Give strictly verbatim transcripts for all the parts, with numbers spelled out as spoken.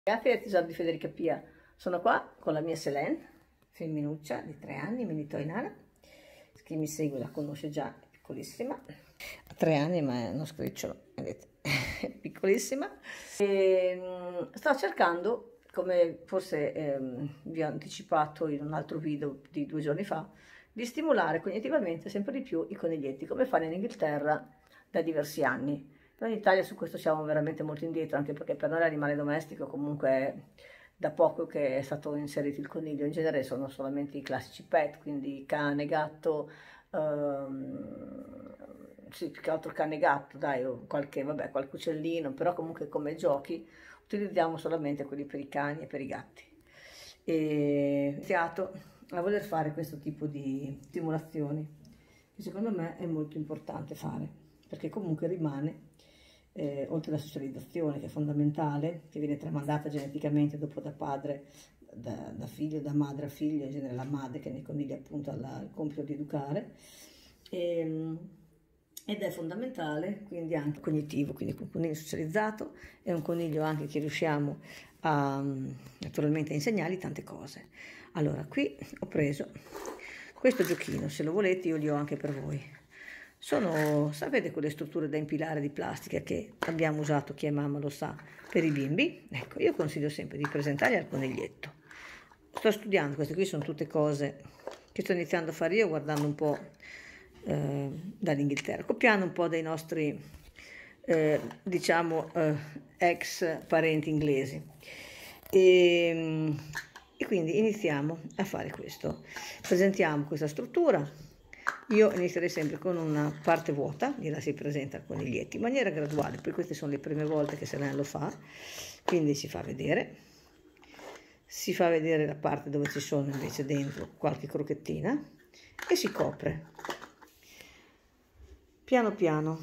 Ragazzi del tesoro di Federica Pia, sono qua con la mia Selene, femminuccia di tre anni, mini toy nana. Chi mi segue la conosce già, è piccolissima, ha tre anni ma è uno scricciolo, vedete, è piccolissima. E, um, sto cercando, come forse ehm, vi ho anticipato in un altro video di due giorni fa, di stimolare cognitivamente sempre di più i coniglietti, come fanno in Inghilterra da diversi anni. Noi in Italia su questo siamo veramente molto indietro, anche perché per noi l'animale domestico comunque è da poco che è stato inserito il coniglio. In genere sono solamente i classici pet, quindi cane, gatto, ehm, sì, più che altro cane e gatto, dai, o qualche, vabbè, qualche uccellino, però comunque come giochi utilizziamo solamente quelli per i cani e per i gatti. E ho iniziato a voler fare questo tipo di stimolazioni, che secondo me è molto importante fare, perché comunque rimane, eh, oltre alla socializzazione che è fondamentale, che viene tramandata geneticamente dopo da padre, da, da figlio, da madre a figlio, in genere la madre che nei conigli appunto ha il compito di educare, e, ed è fondamentale quindi anche cognitivo, quindi un coniglio socializzato è un coniglio anche che riusciamo a naturalmente a insegnargli tante cose. Allora qui ho preso questo giochino, se lo volete io li ho anche per voi. Sono, sapete quelle strutture da impilare di plastica che abbiamo usato, chi è mamma lo sa, per i bimbi? Ecco, io consiglio sempre di presentarli al coniglietto. Sto studiando, queste qui sono tutte cose che sto iniziando a fare io guardando un po' eh, dall'Inghilterra, copiando un po' dei nostri, eh, diciamo, eh, ex parenti inglesi. E, e quindi iniziamo a fare questo. Presentiamo questa struttura. Io inizierei sempre con una parte vuota, gliela si presenta al coniglietto in maniera graduale, poi queste sono le prime volte che Selene lo fa, quindi si fa vedere, si fa vedere la parte dove ci sono invece dentro qualche crocchettina e si copre. Piano piano,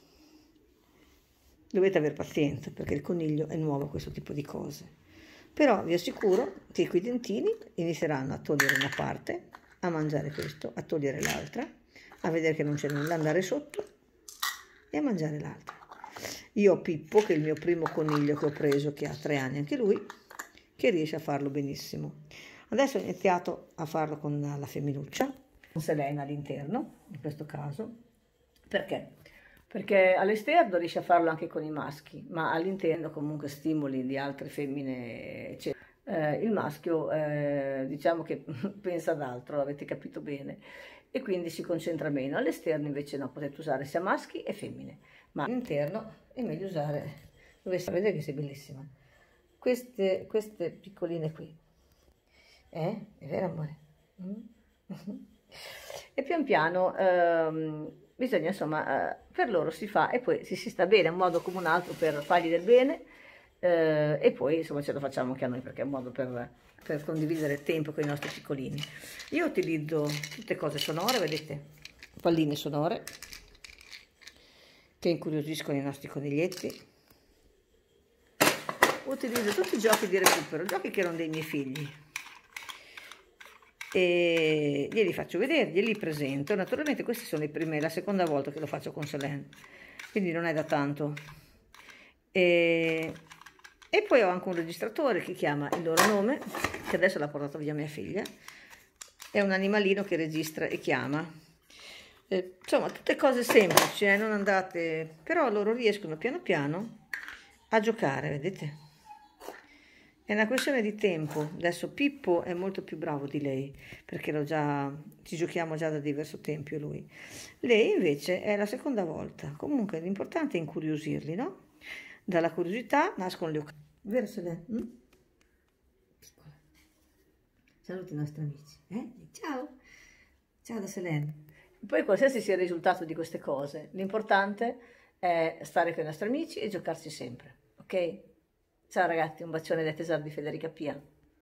dovete avere pazienza perché il coniglio è nuovo a questo tipo di cose, però vi assicuro che quei dentini inizieranno a togliere una parte, a mangiare questo, a togliere l'altra, a vedere che non c'è nulla, andare sotto e a mangiare l'altra. Io ho Pippo, che è il mio primo coniglio che ho preso, che ha tre anni anche lui, che riesce a farlo benissimo. Adesso ho iniziato a farlo con la femminuccia, con Selene all'interno, in questo caso. Perché? Perché all'esterno riesce a farlo anche con i maschi, ma all'interno comunque stimoli di altre femmine, eccetera. Eh, il maschio eh, diciamo che pensa ad altro, avete capito bene, e quindi si concentra meno. All'esterno invece no, potete usare sia maschi e femmine, ma all'interno è meglio usare, dovete vedere che sei bellissima, queste, queste piccoline qui, eh? È vero amore? Mm? E pian piano ehm, bisogna insomma, eh, per loro si fa e poi si, si sta bene, è un modo come un altro per fargli del bene. Eh, e poi insomma ce lo facciamo anche a noi perché è un modo per, per condividere il tempo con i nostri piccolini. Io utilizzo tutte cose sonore, vedete, palline sonore che incuriosiscono i nostri coniglietti. Utilizzo tutti i giochi di recupero, giochi che erano dei miei figli, e glieli faccio vedere, glieli presento. Naturalmente queste sono le prime, la seconda volta che lo faccio con Selene, quindi non è da tanto. E E poi ho anche un registratore che chiama il loro nome, che adesso l'ha portato via mia figlia. È un animalino che registra e chiama. Eh, insomma, tutte cose semplici, eh, non andate... Però loro riescono piano piano a giocare, vedete? È una questione di tempo. Adesso Pippo è molto più bravo di lei, perché lo già, ci giochiamo già da diverso tempo lui. Lei invece è la seconda volta. Comunque l'importante è incuriosirli, no? Dalla curiosità nascono le occasioni. Vero Selene? Mm? Piccola. Saluti i nostri amici. Eh? Ciao. Ciao da Selene. Poi qualsiasi sia il risultato di queste cose, l'importante è stare con i nostri amici e giocarci sempre. Ok? Ciao ragazzi, un bacione dai tesori di Federica Pia.